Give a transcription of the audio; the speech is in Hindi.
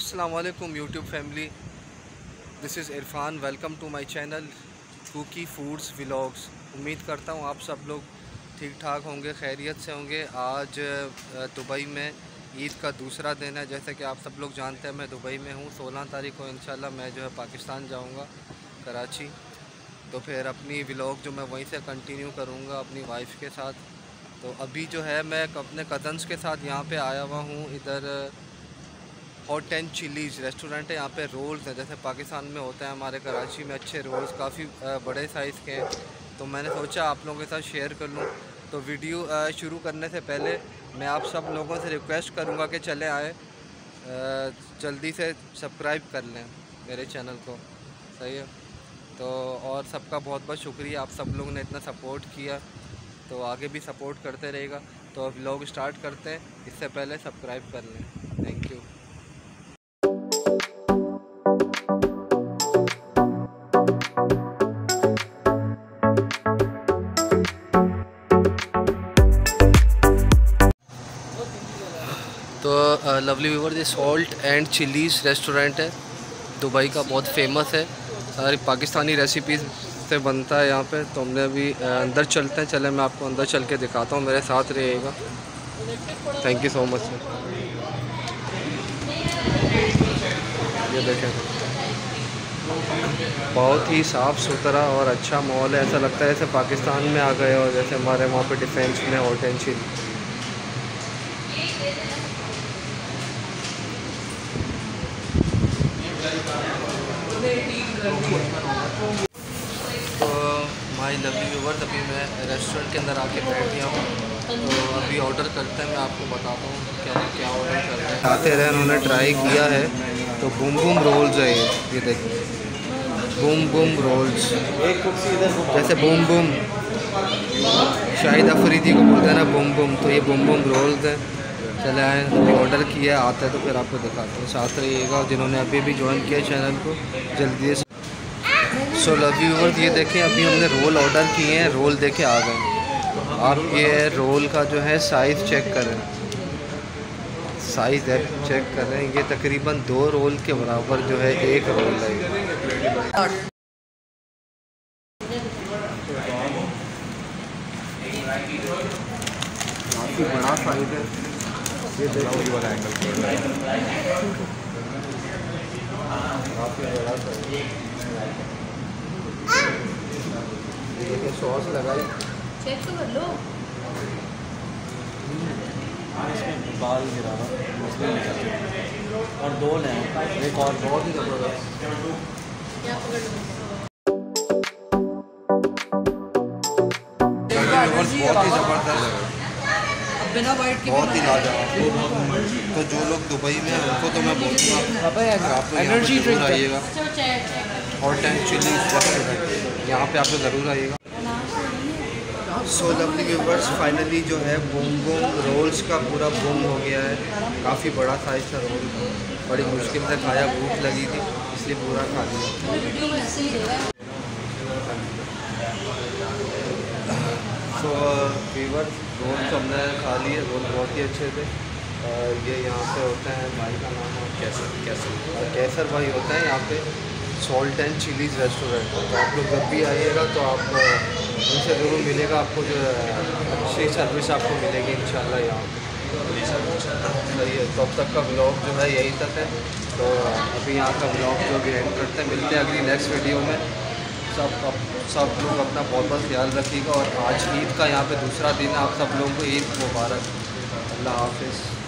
अस्सलाम वालेकुम YouTube family, this is Irfan. Welcome to my channel cookie foods vlogs. उम्मीद करता हूँ आप सब लोग ठीक ठाक होंगे, खैरियत से होंगे। आज दुबई में ईद का दूसरा दिन है। जैसे कि आप सब लोग जानते हैं मैं दुबई में हूँ। 16 तारीख को इंशाल्लाह मैं जो है पाकिस्तान जाऊँगा, कराची। तो फिर अपनी व्लॉग जो मैं वहीं से कंटिन्यू करूँगा अपनी वाइफ के साथ। तो अभी जो है मैं अपने कज़न्स के साथ यहाँ पे आया हुआ हूँ। इधर हॉट एंड चिलीज़ रेस्टोरेंट है। यहाँ पे रोल्स हैं, जैसे पाकिस्तान में होते हैं, हमारे कराची में अच्छे रोल्स काफ़ी बड़े साइज़ के हैं। तो मैंने सोचा आप लोगों के साथ शेयर कर लूँ। तो वीडियो शुरू करने से पहले मैं आप सब लोगों से रिक्वेस्ट करूँगा कि चले आए, जल्दी से सब्सक्राइब कर लें मेरे चैनल को, सही है। तो और सबका बहुत बहुत शुक्रिया, आप सब लोगों ने इतना सपोर्ट किया, तो आगे भी सपोर्ट करते रहेगा। तो अब व्लॉग स्टार्ट करते हैं, इससे पहले सब्सक्राइब कर लें। Thank you. तो लवली व्यूअर, ये सॉल्ट एंड चिलीज़ रेस्टोरेंट है, दुबई का बहुत फेमस है। सारी पाकिस्तानी रेसिपीज़ से बनता है यहाँ पे। तो हमने अभी अंदर चलते हैं, चले मैं आपको अंदर चल के दिखाता हूँ, मेरे साथ रहिएगा। Thank you so much sir. ये देखें, बहुत ही साफ़ सुथरा और अच्छा माहौल है। ऐसा लगता है जैसे पाकिस्तान में आ गए और जैसे हमारे वहाँ पे डिफेंस में हॉट एंड चिली। तो माय लवली व्यूअर्स, अभी मैं रेस्टोरेंट के अंदर आके बैठ गया हूँ। तो अभी ऑर्डर करते हैं, मैं आपको बताता हूँ क्या क्या ऑर्डर कर रहे हैं। आते रहे, उन्होंने ट्राई किया है। तो बूम बूम रोल्स है ये देखिए, बूम बूम रोल्स, जैसे बूम बूम शाहिद अफरीदी को बोलते हैं ना, बूम बूम, तो ये बूम बूम रोल्स है। चले आए, अभी ऑर्डर किया, आता है तो फिर आपको दिखाते हैं, साथ रहिएगा। जिन्होंने अभी भी ज्वाइन किया चैनल को, जल्दी से। सो लव व्यूअर्स, ये देखें, अभी हमने रोल ऑर्डर किए हैं, रोल देखे आ गए। आप ये रोल का जो है साइज़ चेक करें, साइज़ है चेक करें। ये तकरीबन 2 रोल के बराबर जो है एक रोल है। काफ़ी बड़ा साइज़ है, ये देखिए वाला एंगल काफ़ी बड़ा साइज़। देखिए सॉस लगाई, चेक तो कर लो। इसमें बाल गिरा मछली और 2 लें, एक और बहुत ही ज़बरदस्त। बहुत ही ज़बरदस्त, बिना वाइट के बहुत ही लाजवाब। तो जो लोग दुबई में हैं उनको तो मैं बोलूँगा आप लोग एनर्जी ड्रिंक आइएगा, हॉट एंड चिली रेस्टोरेंट, यहाँ पे आप लोग ज़रूर आइएगा। सो लवली व्यूअर्स, फाइनली जो है बूम बूम रोल्स का पूरा बूम हो गया है। काफ़ी बड़ा साइज़ था रोल, बड़ी मुश्किल से खाया, भूख लगी थी इसलिए पूरा खा लिया। सो व्यूअर्स, रोल्स हमने खा लिए, रोल बहुत ही अच्छे थे। ये यहाँ पे होते हैं, भाई का नाम है कैसर भाई होते हैं यहाँ पे, सॉल्ट एंड चिलीज़ रेस्टोरेंट। तो आप लोग जब भी आइएगा तो आप उनसे ज़रूर मिलेगा, आपको जो अच्छी सर्विस आपको मिलेगी इंशाल्लाह यहाँ पे, सही है। तो अब तक का व्लॉग जो है यही तक है। तो अभी यहाँ का व्लॉग जो भी एंड करते हैं, मिलते हैं अगली नेक्स्ट वीडियो में। सब लोग अपना बहुत बहुत ख्याल रखिएगा। और आज ईद का यहाँ पे दूसरा दिन है, आप सब लोगों को ईद मुबारक। अल्लाह हाफिज़।